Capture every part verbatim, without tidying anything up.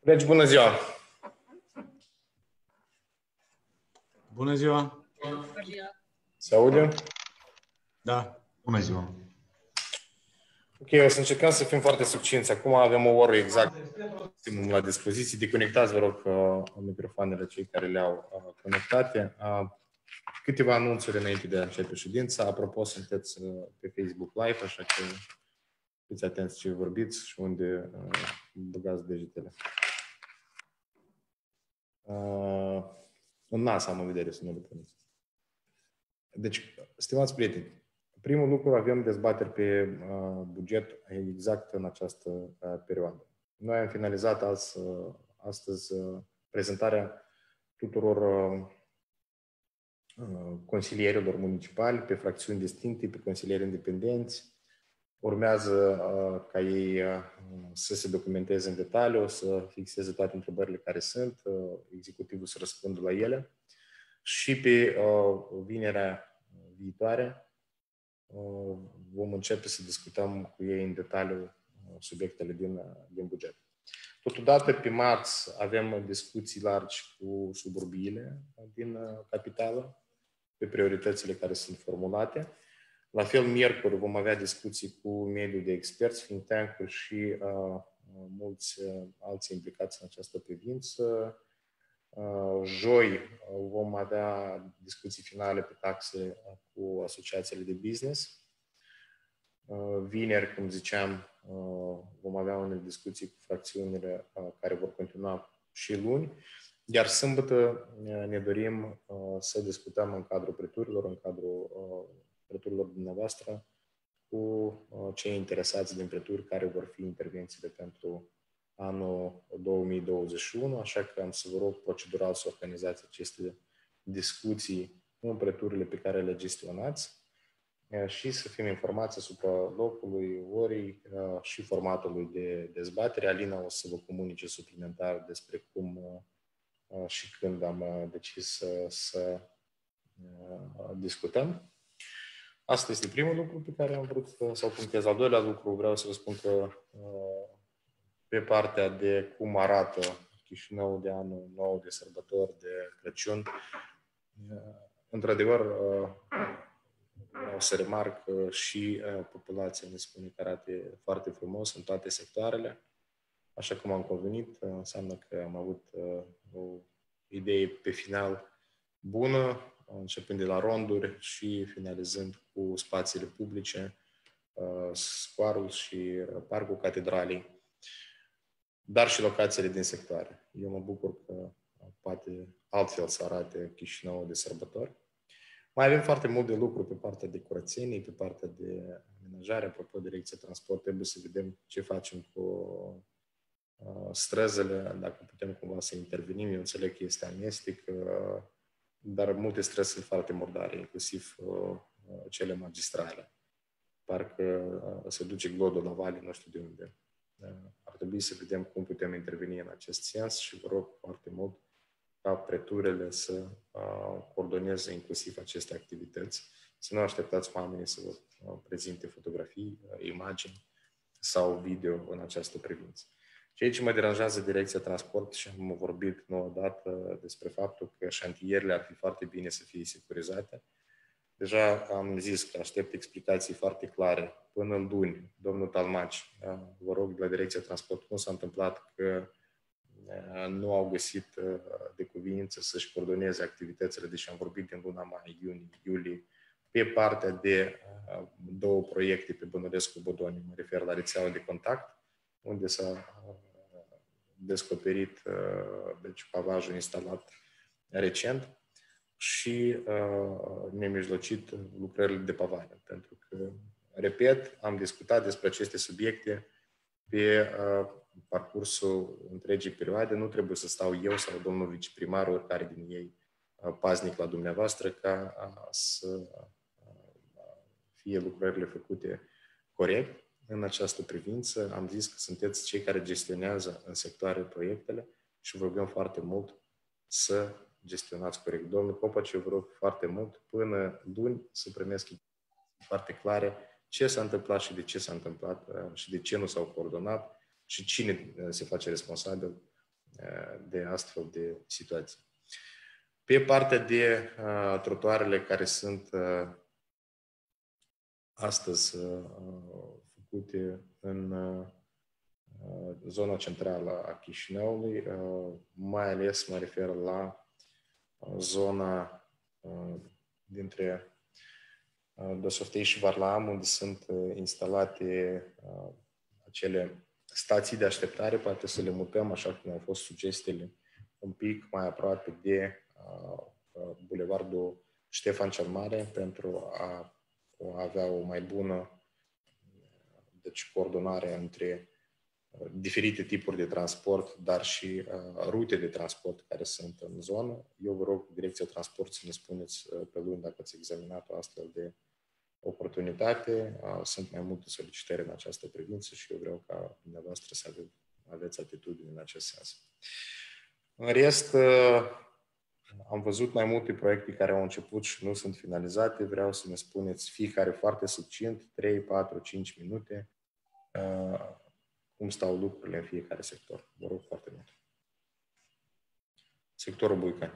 Deci, bună ziua! Bună ziua! Bună ziua! Se aude? Da. Bună ziua! Ok, o să încercăm să fim foarte succinți. Acum avem o oră exact la dispoziție. Deconectați, vă rog, microfoanele cei care le-au conectate. Câteva anunțuri înainte de a începe ședința. Apropo, sunteți pe Facebook Live, așa că fiți atenți ce vorbiți și unde băgați degetele. În nas am în vedere să nu le puneți. Deci, stimați prieteni, primul lucru, avem dezbateri pe uh, buget exact în această uh, perioadă. Noi am finalizat azi, uh, astăzi uh, prezentarea tuturor uh, uh, consilierilor municipali pe fracțiuni distincte, pe consilieri independenți. Urmează uh, ca ei uh, să se documenteze în detaliu, să fixeze toate întrebările care sunt, uh, executivul să răspundă la ele. Și pe uh, vinerea viitoare vom începe să discutăm cu ei în detaliu subiectele din, din buget. Totodată, pe marți, avem discuții largi cu suburbiile din capitală, pe prioritățile care sunt formulate. La fel, miercuri vom avea discuții cu mediul de experți, think tank-uri și uh, mulți uh, alții implicați în această privință. Joi vom avea discuții finale pe taxe cu asociațiile de business. Vineri, cum ziceam, vom avea unele discuții cu fracțiunile care vor continua și luni. Iar sâmbătă ne dorim să discutăm în cadrul preturilor, în cadrul preturilor dumneavoastră, cu cei interesați din preturi care vor fi intervențiile pentru anul două mii douăzeci și unu, așa că am să vă rog procedural să organizați aceste discuții în preturile pe care le gestionați și să fim informați asupra locului, orii și formatului de dezbatere. Alina o să vă comunice suplimentar despre cum și când am decis să, să discutăm. Asta este primul lucru pe care am vrut să-l punctez. Al doilea lucru, vreau să vă spun că pe partea de cum arată Chișinău de anul nou, de sărbători, de Crăciun, într-adevăr, vreau să remarc că și populația ne spune că arată foarte frumos în toate sectoarele. Așa cum am convenit, înseamnă că am avut o idee pe final bună, începând de la ronduri și finalizând cu spațiile publice, scoarul și parcul Catedralei, dar și locațiile din sectoare. Eu mă bucur că poate altfel să arate Chișinău de sărbători. Mai avem foarte mult de lucru pe partea de curățenie, pe partea de amenajare. Apropo, Direcția Transport, trebuie să vedem ce facem cu uh, străzile, dacă putem cumva să intervenim. Eu înțeleg că este amestec, uh, dar multe străzi sunt foarte murdare, inclusiv uh, cele magistrale. Parcă uh, se duce glodul la vale, nu știu de unde. Ar trebui să vedem cum putem interveni în acest sens și vă rog foarte mult ca preturile să uh, coordoneze inclusiv aceste activități, să nu așteptați oamenii să vă uh, prezinte fotografii, uh, imagini sau video în această privință. Ceea ce mă deranjează Direcția Transport, și am vorbit nu odată despre faptul că șantierele ar fi foarte bine să fie securizate. Deja am zis că aștept explicații foarte clare până în luni. Domnul Talmaci, vă rog, de la Direcția Transport, cum s-a întâmplat că nu au găsit de cuviință să-și coordoneze activitățile, deși am vorbit din luna mai, iunie, iulie, pe partea de două proiecte pe Bănărescu-Bodoni, mă refer la rețeaua de contact, unde s-a descoperit deci, pavajul instalat recent și uh, nemijlocit lucrările de pavare. Pentru că, repet, am discutat despre aceste subiecte pe uh, parcursul întregii perioade. Nu trebuie să stau eu sau domnul viceprimar, oricare din ei, uh, paznic la dumneavoastră, ca uh, să uh, fie lucrările făcute corect. În această privință am zis că sunteți cei care gestionează în sectoare proiectele și vă rugăm foarte mult să gestionați corect. Domnul Copaci, eu vă rog foarte mult până luni să primesc foarte clare ce s-a întâmplat și de ce s-a întâmplat și de ce nu s-au coordonat și cine se face responsabil de astfel de situații. Pe partea de uh, trotuarele care sunt uh, astăzi uh, făcute în uh, zona centrală a Chișinăului, uh, mai ales mă refer la uh, zona uh, dintre uh, Dossoftei și Varlam, unde sunt uh, instalate uh, acele stații de așteptare, poate să le mutăm, așa cum au fost sugestiile, un pic mai aproape de uh, Bulevardul Ștefan cel Mare, pentru a avea o mai bună deci, coordonare între diferite tipuri de transport, dar și uh, rute de transport care sunt în zonă. Eu vă rog, Direcția Transport, să ne spuneți uh, pe luni dacă ați examinat o astfel de oportunitate. Uh, sunt mai multe solicitări în această privință și eu vreau ca dumneavoastră să ave- aveți atitudine în acest sens. În rest, uh, am văzut mai multe proiecte care au început și nu sunt finalizate. Vreau să ne spuneți fiecare foarte succint, trei, patru, cinci minute, uh, cum stau lucrurile în fiecare sector. Vă rog foarte mult. Sectorul Buicani.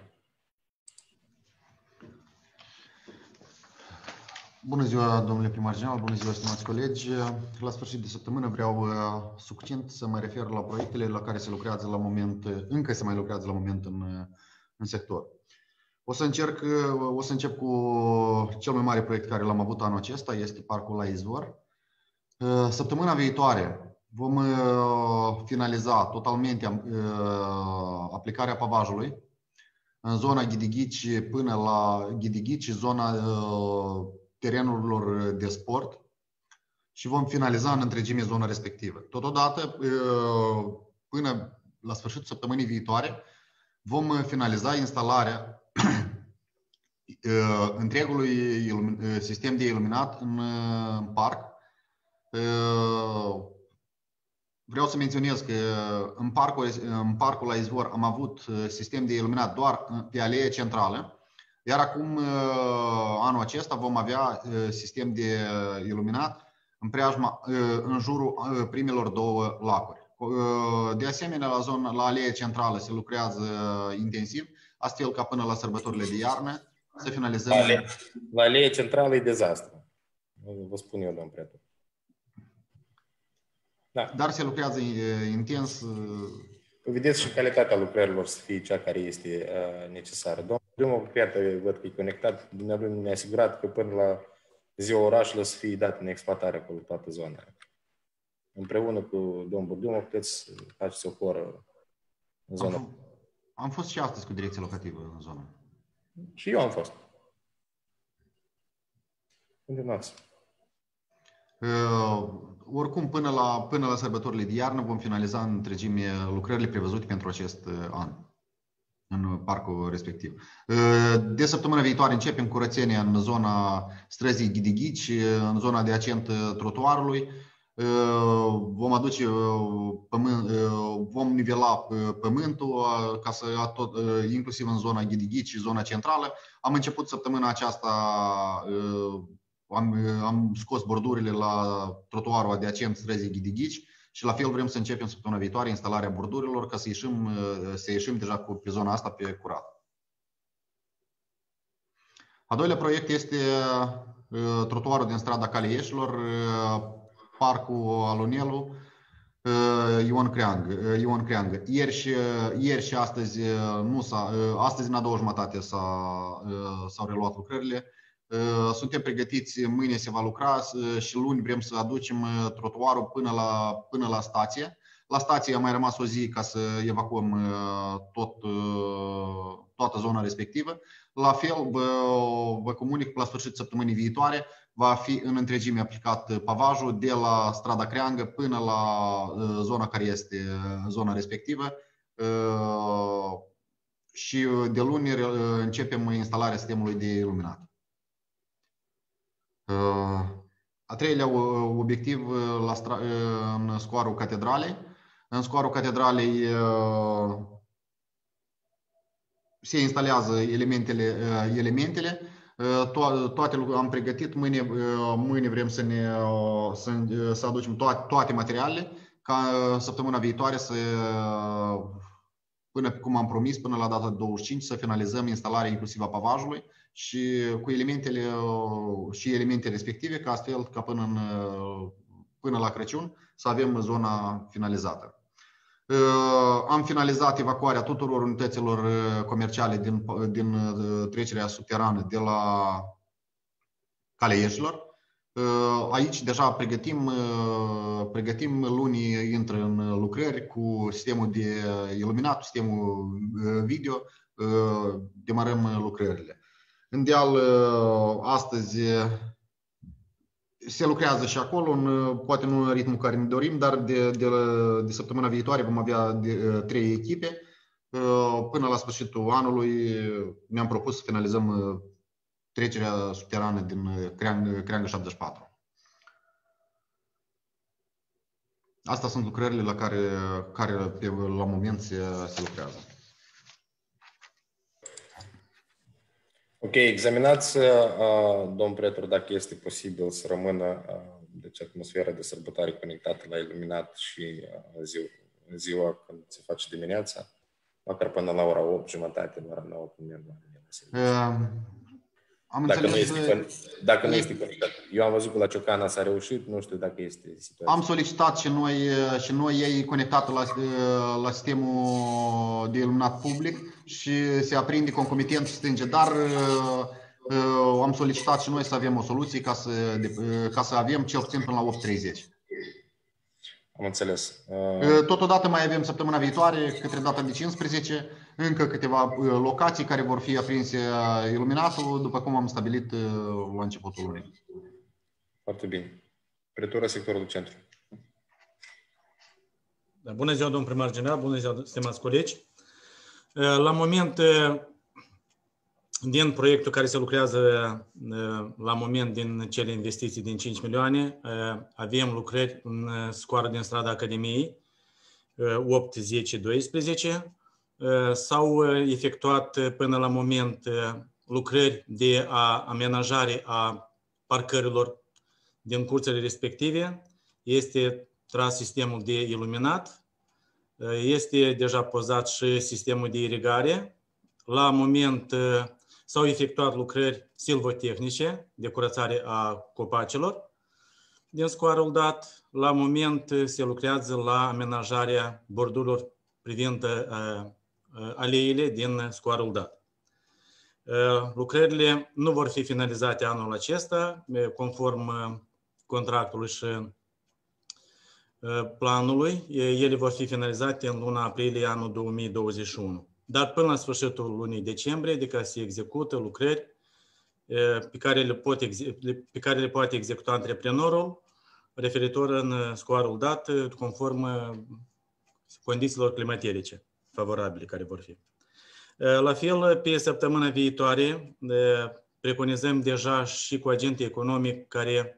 Bună ziua, domnule primar general, bună ziua, stimați colegi. La sfârșit de săptămână vreau succint să mă refer la proiectele la care se lucrează la moment, încă se mai lucrează la moment în, în sector. O să încerc, o să încep cu cel mai mare proiect care l-am avut anul acesta, este Parcul la Izvor. Săptămâna viitoare vom finaliza totalmente aplicarea pavajului în zona Ghidighici până la Ghidighici, zona terenurilor de sport, și vom finaliza în întregime zona respectivă. Totodată, până la sfârșitul săptămânii viitoare, vom finaliza instalarea întregului sistem de iluminat în parc. Vreau să menționez că în parcul, în parcul la Izvor am avut sistem de iluminat doar pe alee centrală, iar acum, anul acesta, vom avea sistem de iluminat în preajma, în jurul primelor două lacuri. De asemenea, la zona, la alee centrală se lucrează intensiv, astfel ca până la sărbătorile de iarnă să finalizăm. La alee, la alee centrală e dezastru. Vă spun eu, domn prieten. Da. Dar se lucrează intens. Vedeți și calitatea lucrărilor să fie cea care este uh, necesară. Domnul primul proprietar, văd că e conectat, dumneavoastră ne-a asigurat că până la ziua orașului să fie dat în exploatare acolo toată zona. Împreună cu domnul Burdiumă puteți faceți o horă în zona. Am, am fost și astăzi cu direcția locativă în zonă. Și eu am fost. Continuați. Uh, oricum, până la, până la sărbătorile de iarnă vom finaliza în întregime lucrările prevăzute pentru acest an în parcul respectiv. Uh, de săptămâna viitoare începem curățenia în zona străzii Ghidighici, în zona adiacent trotuarului. Uh, vom aduce pământ, uh, vom nivela pământul ca să tot, uh, inclusiv în zona Ghidighici și zona centrală. Am început săptămâna aceasta. Uh, Am, am scos bordurile la trotuarul adiacent străzii Ghidighici și la fel vrem să începem săptămâna viitoare instalarea bordurilor ca să ieșim, să ieșim deja cu, pe zona asta pe curat. A doilea proiect este uh, trotuarul din strada Calea Ieșilor, uh, Parcul Alunelu, uh, Ion Creang. Uh, Ion Creang. Ieri, și, uh, ieri și astăzi, uh, nu s-a, uh, astăzi în a doua jumătate s-au reluat lucrările. Suntem pregătiți, mâine se va lucra și luni vrem să aducem trotuarul până la, până la stație. La stație a mai rămas o zi ca să evacuăm tot, toată zona respectivă. La fel, vă, vă comunic că la sfârșitul săptămânii viitoare va fi în întregime aplicat pavajul de la strada Creangă până la zona care este zona respectivă. Și de luni începem instalarea sistemului de iluminat. A treilea obiectiv la stra- în scoarul Catedralei. În scoarul Catedralei se instalează elementele, elementele. To- toate am pregătit. Mâine, mâine vrem să, ne, să, să aducem toate, toate materialele ca săptămâna viitoare să, până, cum am promis, până la data de douăzeci și cinci să finalizăm instalarea inclusiv a pavajului și cu elementele și elementele respective, ca astfel ca până, în, până la Crăciun să avem zona finalizată. Am finalizat evacuarea tuturor unităților comerciale din, din trecerea subterană de la Calea Ieșilor. Aici deja pregătim, pregătim lunii intră în lucrări cu sistemul de iluminat, sistemul video, demarăm lucrările. În deal, astăzi se lucrează și acolo, în, poate nu în ritmul care ne dorim, dar de, de, de săptămâna viitoare vom avea de, trei echipe. Până la sfârșitul anului ne-am propus să finalizăm trecerea subterană din Creangă, Creangă șaptezeci și patru. Astea sunt lucrările la care, care la moment se, se lucrează. Ok, examinați, domn Pretor, dacă este posibil să rămână deci, atmosfera de sărbătoare conectată la iluminat și ziua, ziua când se face dimineața, măcar până la ora opt jumătate, la ora nouă, când merg la Am dacă, înțeles, nu este, dacă nu este conectat. Eu am văzut că la Ciocana s-a reușit, nu știu dacă este situația. Am solicitat și noi, și noi ei conectată la, la sistemul de iluminat public și se aprinde concomitent stânge, dar uh, am solicitat și noi să avem o soluție ca să, de, ca să avem cel puțin până la opt treizeci. Am înțeles. Uh... Totodată mai avem săptămâna viitoare, către data de cincisprezece, încă câteva locații care vor fi aprinse iluminatul, după cum am stabilit la începutul lunii. Foarte bine. Pretura sectorul centru. Bună ziua, domn primar general, bună ziua, stimați colegi. La moment, din proiectul care se lucrează la moment din cele investiții din cinci milioane, avem lucrări în scoară din strada Academiei opt, zece, doisprezece. S-au efectuat până la moment lucrări de amenajare a parcărilor din curțile respective. Este tras sistemul de iluminat, este deja pozat și sistemul de irigare. La moment s-au efectuat lucrări silvotehnice de curățare a copacilor din scoarul dat. La moment se lucrează la amenajarea bordurilor privind aleile din scoarul dat. Lucrările nu vor fi finalizate anul acesta, conform contractului și planului. Ele vor fi finalizate în luna aprilie anul două mii douăzeci și unu. Dar până la sfârșitul lunii decembrie, adică se execută lucrări pe care le, pot, pe care le poate executa antreprenorul referitor în scoarul dat, conform condițiilor climaterice favorabile care vor fi. La fel, pe săptămâna viitoare, preconizăm deja și cu agentul economic care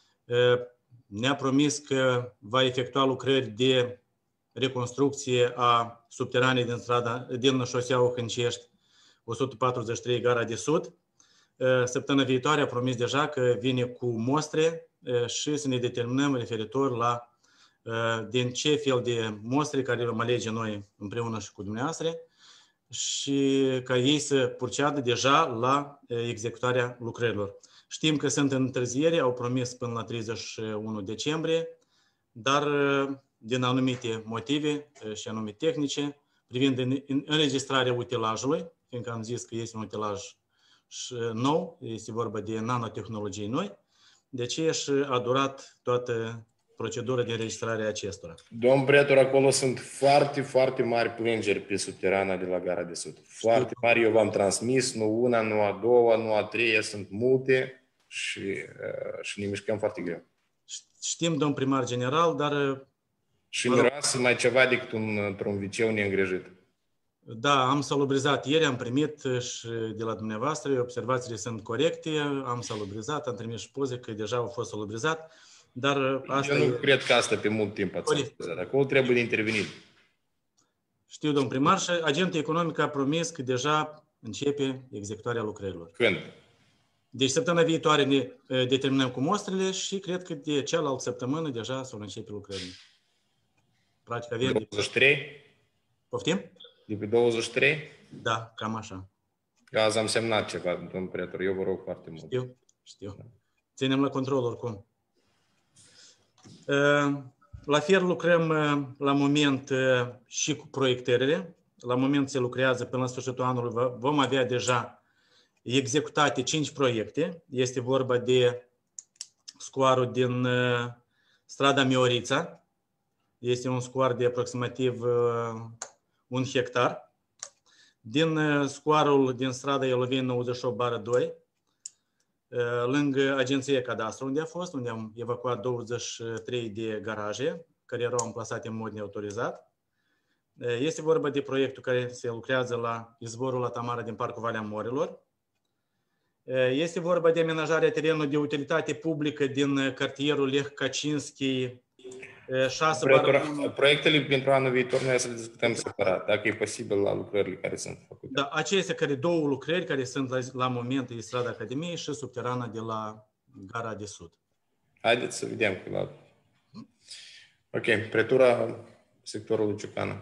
ne-a promis că va efectua lucrări de reconstrucție a subteranei din, strada, din șoseaua Hâncești o sută patruzeci și trei, Gara de Sud. Săptămâna viitoare a promis deja că vine cu mostre și să ne determinăm referitor la din ce fel de mostre care le vom alege noi împreună și cu dumneavoastră și ca ei să proceadă deja la executarea lucrărilor. Știm că sunt în întârziere, au promis până la treizeci și unu decembrie, dar din anumite motive și anume tehnice, privind înregistrarea utilajului, fiindcă am zis că este un utilaj nou, este vorba de nanotehnologii noi, de aceea și a durat toată procedura de înregistrare a acestora. Domn Pretor, acolo sunt foarte, foarte mari plângeri pe subterana de la Gara de Sud. Foarte mari, eu v-am transmis, nu una, nu a doua, nu a treia, sunt multe și, și ne mișcăm foarte greu. Știm, domn primar general, dar... Și miroase mai ceva decât un, într-un viceu neîngrijit. Da, am salubrizat ieri, am primit și de la dumneavoastră, observațiile sunt corecte, am salubrizat, am trimis și poze că deja au fost salubrizat, dar asta Eu nu e... cred că asta pe mult timp ați salubrizat. Acolo trebuie de intervenit. Știu, domn primar, și agentul economic a promis că deja începe executarea lucrărilor. Când? Deci săptămâna viitoare ne determinăm cu mostrele și cred că de cealaltă săptămână deja s-au începe lucrările. Practic avem... douăzeci și trei? Poftim? De pe douăzeci și trei? Da, cam așa. Eu azi am semnat ceva, domnul Pretor. Eu vă rog foarte mult. Știu, știu. Ținem la control oricum. La fel lucrăm la moment și cu proiectările. La moment se lucrează până la sfârșitul anului. Vom avea deja executate cinci proiecte. Este vorba de scoarul din strada Miorița. Este un scoar de aproximativ un hectar. Din scoarul din strada Ieloveni nouăzeci și opt bară doi, lângă Agenția Cadastru, unde a fost, unde am evacuat douăzeci și trei de garaje care erau amplasate în mod neautorizat. Este vorba de proiectul care se lucrează la izvorul la Tamara din Parcul Valea Morilor. Este vorba de amenajarea terenului de utilitate publică din cartierul Lech Kaczynski, șase bară unu. Proiectele pentru anul viitor noi să le discutăm separat, dacă e posibil la lucrările care sunt făcute. Da, acestea care două lucrări care sunt la, la moment în strada Academiei și subterana de la Gara de Sud. Haideți să vedem că la... Ok, pretura sectorului Ciucana.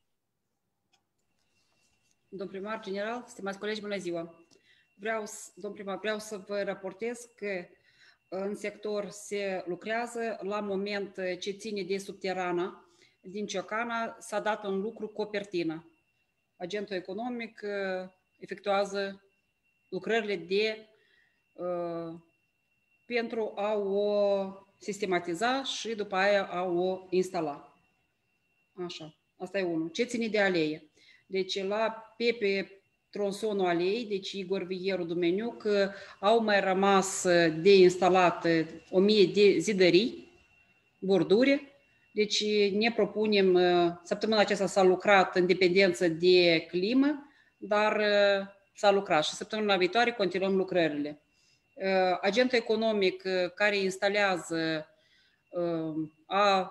Domn primar general, stimați colegi, bună ziua! Vreau, domn primar, vreau să vă raportez că în sector se lucrează. La moment ce ține de subterana din Ciocana s-a dat în lucru copertina. Agentul economic efectuează lucrările de, uh, pentru a o sistematiza și după aia a o instala. Așa, asta e unul. Ce ține de alee? Deci la pe, pe tronsonul aleei, deci Igor Vieru Dumeniuc, au mai rămas de instalat o mie de zidării, borduri. Deci ne propunem, săptămâna aceasta s-a lucrat în dependență de climă, dar s-a lucrat și săptămâna viitoare continuăm lucrările. Agentul economic care instalează a,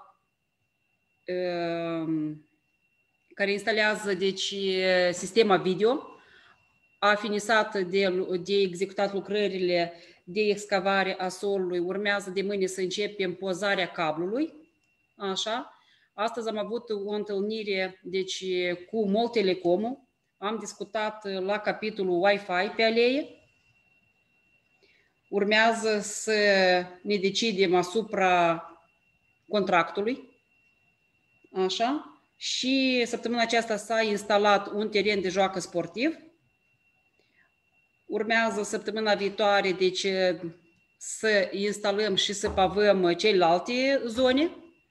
care instalează deci sistema video a finisat de, de executat lucrările de excavare a solului. Urmează de mâine să începem pozarea cablului. Așa. Astăzi am avut o întâlnire deci, cu Mol Telecomul. Am discutat la capitolul Wi-Fi pe alee. Urmează să ne decidem asupra contractului. Așa. Și săptămâna aceasta s-a instalat un teren de joacă sportiv. Urmează săptămâna viitoare deci, să instalăm și să pavăm celelalte zone.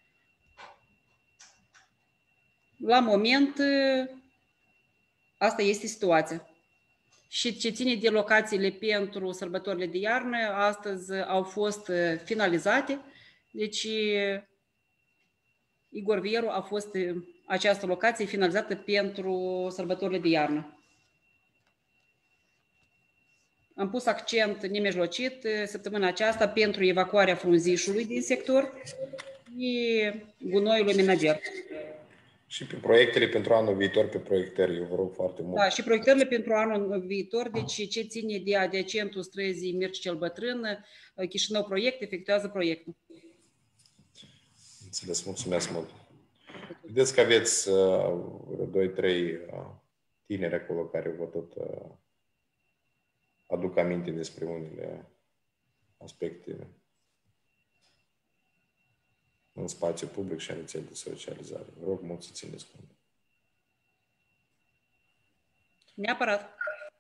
La moment, asta este situația. Și ce ține de locațiile pentru sărbătorile de iarnă, astăzi au fost finalizate. Deci, Igor Vieru a fost această locație finalizată pentru sărbătorile de iarnă. Am pus accent nemijlocit săptămâna aceasta pentru evacuarea frunzișului din sector și gunoiului menager. Și pe proiectele pentru anul viitor, pe proiectări, eu vă rog foarte mult. Da, și proiectările pentru anul viitor, deci ce ține de adiacentul străzii Mirci cel Bătrân, Chișinău Proiect efectuează proiectul. Înțeles, mulțumesc mult. Vedeți că aveți uh, doi trei uh, tineri acolo care vă tot uh, aduc aminte despre unele aspecte în spațiu public și în rețele de socializare. Vă rog mult să țineți cont. Neapărat.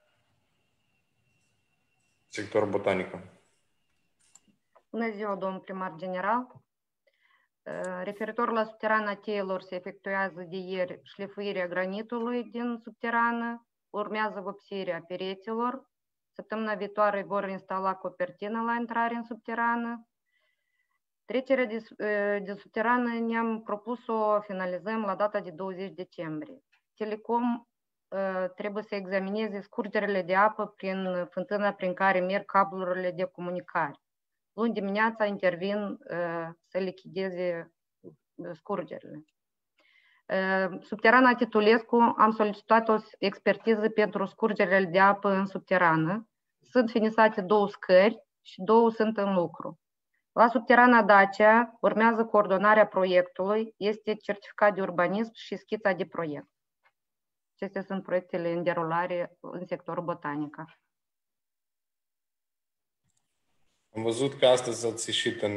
Sector botanică. Bună ziua, domnul primar general. Referitor la subterana cheilor, se efectuează de ieri șlefuirea granitului din subterană, urmează vopsirea pereților. Săptămâna viitoare vor instala copertină la intrare în subterană. Trecerea de, de subterană ne-am propus să o finalizăm la data de douăzeci decembrie. Telecom trebuie să examineze scurgerile de apă prin fântâna prin care merg cablurile de comunicare. Luni dimineața intervin să lichideze scurgerile. Subterana Titulescu am solicitat o expertiză pentru scurgerile de apă în subterană. Sunt finisate două scări și două sunt în lucru. La subterana Dacia urmează coordonarea proiectului, este certificat de urbanism și schița de proiect. Acestea sunt proiectele în derulare în sectorul botanica. Am văzut că astăzi ați ieșit în,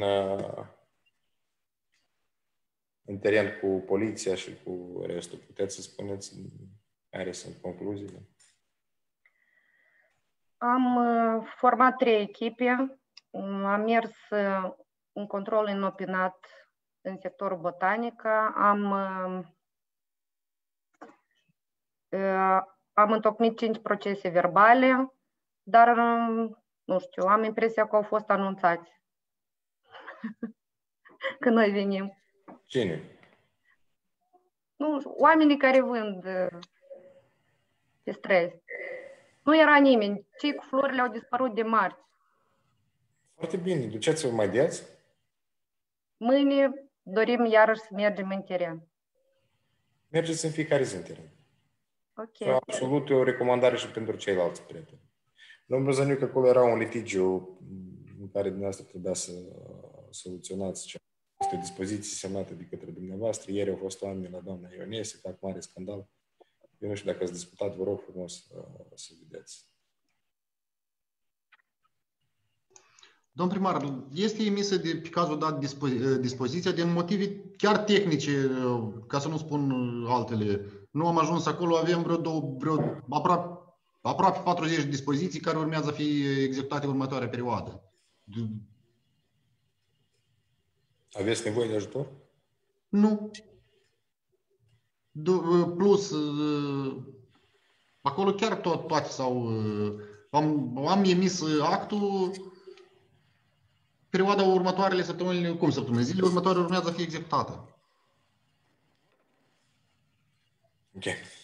în teren cu poliția și cu restul. Puteți să spuneți care sunt concluziile? Am uh, format trei echipe. Am mers uh, în control inopinat în sectorul botanica. Am, uh, uh, am întocmit cinci procese verbale, dar uh, nu știu, am impresia că au fost anunțați că noi venim. Cine? Nu, oamenii care vând uh, pe străzi. Nu era nimeni. Cei cu florile au dispărut de marți. Foarte bine. Duceți-vă mai des? Mâine dorim iarăși să mergem în teren. Mergeți în fiecare zi în teren. Ok. Absolut o recomandare și pentru ceilalți prieteni. Domnul Brăzăniuc, acolo era un litigiu în care dumneavoastră trebuia să soluționați aceste dispoziții semnate de către dumneavoastră. Ieri au fost oameni la doamna Ionese, fac mare scandal. Eu nu știu dacă ați discutat, vă rog frumos să vedeți. Domn primar, este emisă de, pe cazul dat dispo- dispoziția din motive chiar tehnice, ca să nu spun altele. Nu am ajuns acolo, avem vreo, două, vreo aproape, aproape patruzeci de dispoziții care urmează a fi executate în următoarea perioadă. Aveți nevoie de ajutor? Nu. Plus, acolo chiar tot, toate sau am, am emis actul, perioada următoarele săptămâni, cum săptămâni, zilele următoare urmează să fie executată. Ok.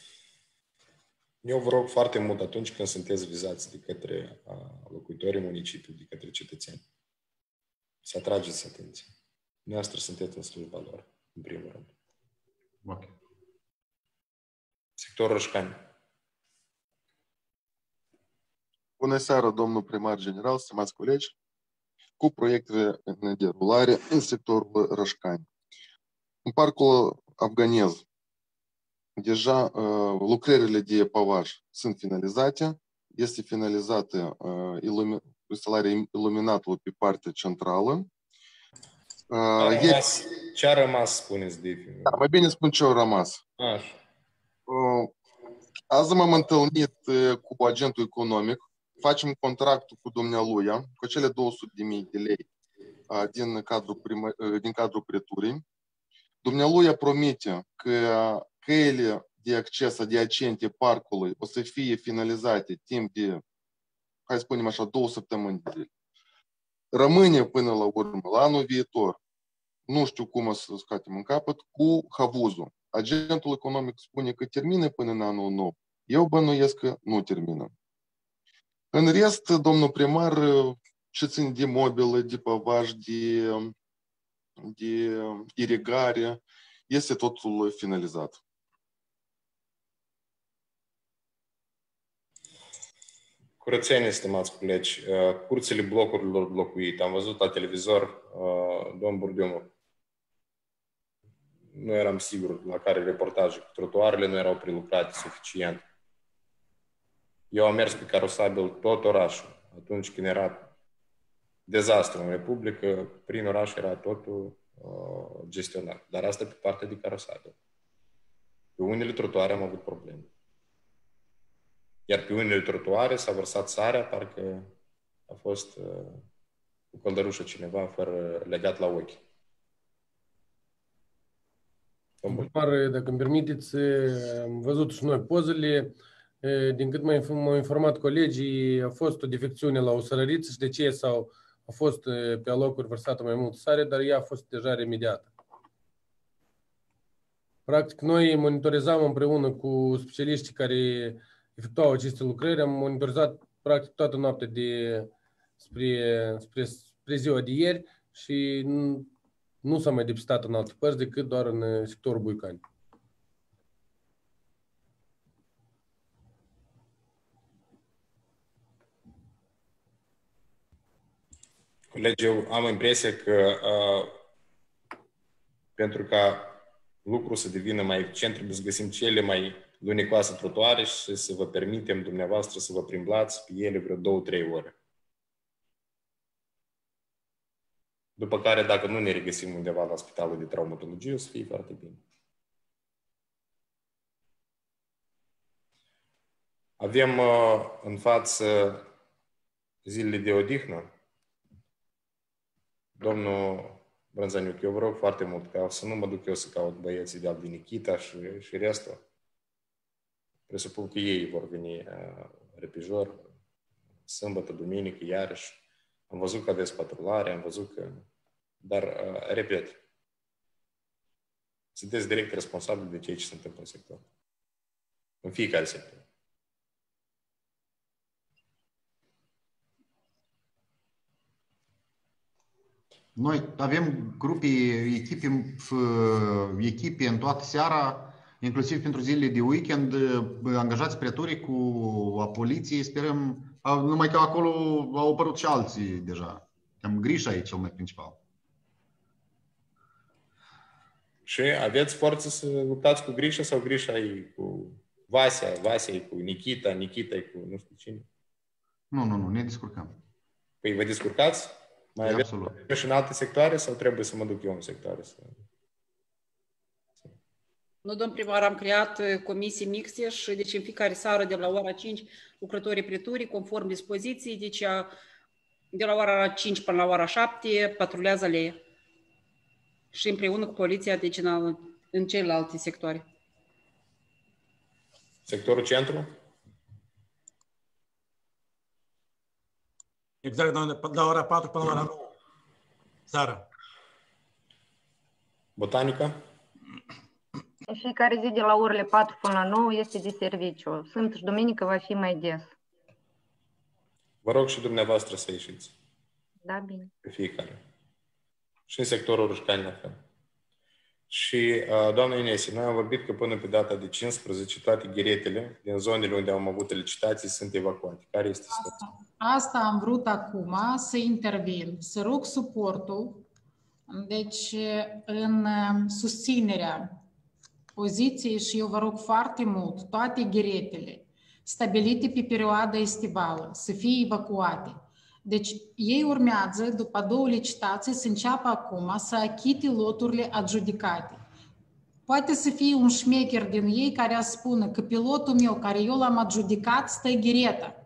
Eu vă rog foarte mult atunci când sunteți vizați de către locuitorii municipiului, de către cetățeni, să atrageți atenție. Dumneavoastră sunteți în slujba lor, în primul rând. Ok. Sectorul Rășcani. Bună seara, domnul primar general, stimați colegi, cu proiectele în derulare în sectorul Rășcani. În parcul afganez, deja uh, lucrările de pavaj sunt finalizate. Este finalizată uh, ilumi- instalarea iluminatului pe partea centrală. Uh, ce, a rămas, ce a rămas, spuneți, de Da, mai bine spun ce a rămas. Așa. Uh, azi m-am întâlnit uh, cu agentul economic. Facem contractul cu dumnealuia, cu cele două sute de mii de lei uh, din cadrul, primă, uh, din cadrul preturii. Dumnealuia promite că căile de acces adiacente parcului o să fie finalizate timp de, hai să spunem așa, două săptămâni de zile. Rămâne până la urmă, la anul viitor, nu știu cum o să scoatem în capăt, cu havuzul. Agentul economic spune că termină până în anul nou. Eu bănuiesc că nu termină. În rest, domnul primar, ce ține de mobilă, de pavaj, de, de irigare, este totul finalizat. Curățenie, stimați colegi, curțile blocurilor locuite. Am văzut la televizor, domn Burdiumu, nu eram sigur la care reportaje, cu trotuarele nu erau prelucrate suficient. Eu am mers pe carosabil tot orașul. Atunci când era dezastru în Republică, prin oraș era totul uh, gestionat. Dar asta pe partea de carosabil. Pe unele trotuare am avut probleme. Iar pe unele trotuare s-a vărsat sarea, parcă a fost uh, cu căldărușă cineva fără legat la ochi. Primar, dacă îmi permiteți, am văzut și noi pozele. Din cât m-au informat colegii, a fost o defecțiune la o sărăriță și de ce sau a fost pe alocuri vărsată mai mult sare, dar ea a fost deja remediată. Practic, noi monitorizam împreună cu specialiștii care efectuau aceste lucrări, am monitorizat practic toată noaptea de spre, spre, spre ziua de ieri și nu, nu s-a mai depistat în alte părți decât doar în sectorul Buicani. Colegi, eu am impresia că uh, pentru ca lucru să devină mai eficient, trebuie să găsim cele mai lunecoase trotuare și să vă permitem dumneavoastră să vă plimblați pe ele vreo două, trei ore. După care, dacă nu ne regăsim undeva la spitalul de traumatologie, o să fie foarte bine. Avem uh, în față zilele de odihnă. Domnul Brânzaniuc, eu vă rog foarte mult ca să nu mă duc eu să caut băieții de din Nikita și, și restul. Presupun că ei vor veni uh, repijor, sâmbătă, duminică, iarăși. Am văzut că aveți patrulare, am văzut că... Dar, uh, repet, sunteți direct responsabili de ceea ce se întâmplă în sector. În fiecare sector. Noi avem grupe, echipe, echipe în toată seara, inclusiv pentru zilele de weekend, angajați preturii cu a poliției, sperăm, numai că acolo au apărut și alții deja. Am Grișa e cel mai principal. Și aveți forță să luptați cu Grișa sau Grișa e cu Vasea, Vasea e cu Nikita, Nikita e cu nu știu cine? Nu, nu, nu, ne descurcăm. Păi vă descurcați? Mai aveți și în alte sectoare sau trebuie să mă duc eu în sectoare? Nu, domn primar, am creat comisii mixte și deci în fiecare seară de la ora cinci lucrătorii preturii, conform dispoziției, deci de la ora cinci până la ora șapte patrulează alea. Și împreună cu poliția, deci în, în celelalte sectoare. Sectorul centru? Exact, de la ora patru până la ora nouă. Seara. Botanica? În fiecare zi de la orele patru până la nouă este de serviciu. Sâmbătă și duminică va fi mai des. Vă rog și dumneavoastră să ieșiți. Da, bine. Pe fiecare. Și în sectorul Rușcani la fel. Și, uh, doamna Inesi, noi am vorbit că până pe data de cincisprezece toate ghiretele din zonele unde am avut licitații sunt evacuate. Care este situația? Asta, asta am vrut acum să intervin, să rog suportul, deci în susținerea poziției și eu vă rog foarte mult, toate ghiretele stabilite pe perioada estivală să fie evacuate. Deci ei urmează, după două licitații, să înceapă acum să achite loturile adjudicate. Poate să fie un șmecher din ei care a spune că pilotul meu, care eu l-am adjudicat, stă ghireta.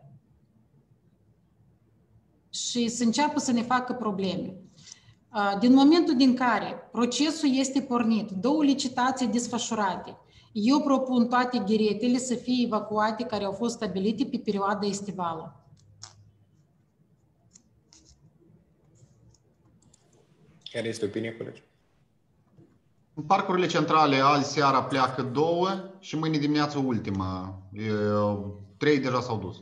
Și să înceapă să ne facă probleme. Din momentul din care procesul este pornit, două licitații desfășurate, eu propun toate ghiretele să fie evacuate care au fost stabilite pe perioada estivală. Care este opinia, colegi? În parcurile centrale, azi seara pleacă două și mâine dimineață ultima. E, trei deja s-au dus.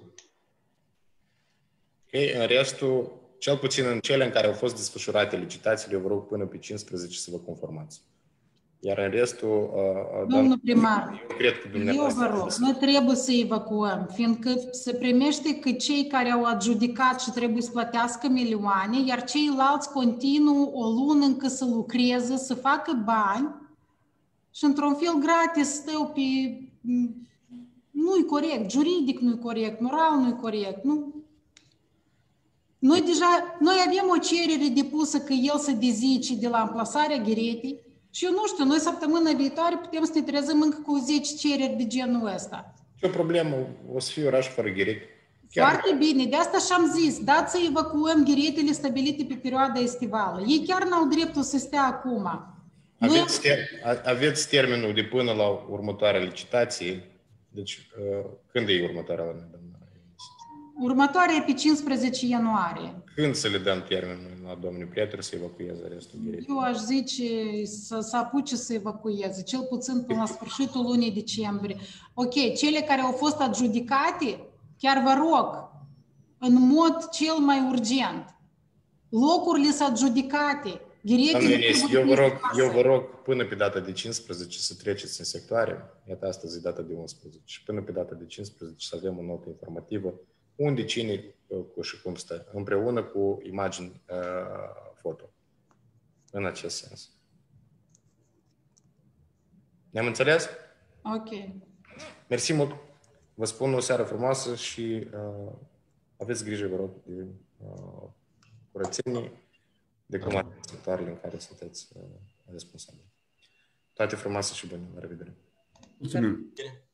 Ok, în restul, cel puțin în cele în care au fost desfășurate licitațiile, eu vă rog până pe cincisprezece să vă conformați. Iar în restul... Uh, Domnul primar, eu, cred că eu vă rog, noi trebuie să evacuăm, fiindcă se primește că cei care au adjudicat și trebuie să plătească milioane, iar ceilalți continuă o lună încă să lucreze, să facă bani și într-un fel gratis stau pe... Nu-i corect, juridic nu-i corect, moral nu-i corect, nu... Noi deja, noi avem o cerere depusă că el se dezice de la amplasarea ghiretei și eu nu știu, noi săptămâna viitoare putem să ne trezăm încă cu zece cereri de genul ăsta. Ce o problemă, o să fie oraș fără ghirete. Foarte bine, de asta și-am zis, dați să evacuăm ghiretele stabilite pe perioada estivală. Ei chiar n-au dreptul să stea acum. Aveți, ter aveți termenul de până la următoarea licitație. Deci, când e următoarea? Următoarea e pe cincisprezece ianuarie. Când să le dăm termenul la domnul Petru să evacueze restul ghiretei? Eu aș zice să, să apuce să evacueze, cel puțin până la sfârșitul lunii decembrie. Ok, cele care au fost adjudicate, chiar vă rog, în mod cel mai urgent, locurile sunt adjudicate. Eu vă, rog, eu vă rog până pe data de cincisprezece să treceți în sectoare, iată astăzi e data de unsprezece, până pe data de cincisprezece să avem o notă informativă unde, cine cu și cum stă, împreună cu imagini uh, foto. În acest sens. Ne-am înțeles? Ok. Mersi mult. Vă spun o seară frumoasă și uh, aveți grijă, vă rog, de uh, curățenie, de cum arată sectoarele în care sunteți uh, responsabili. Toate frumoase și bune. La revedere! Mulțumim!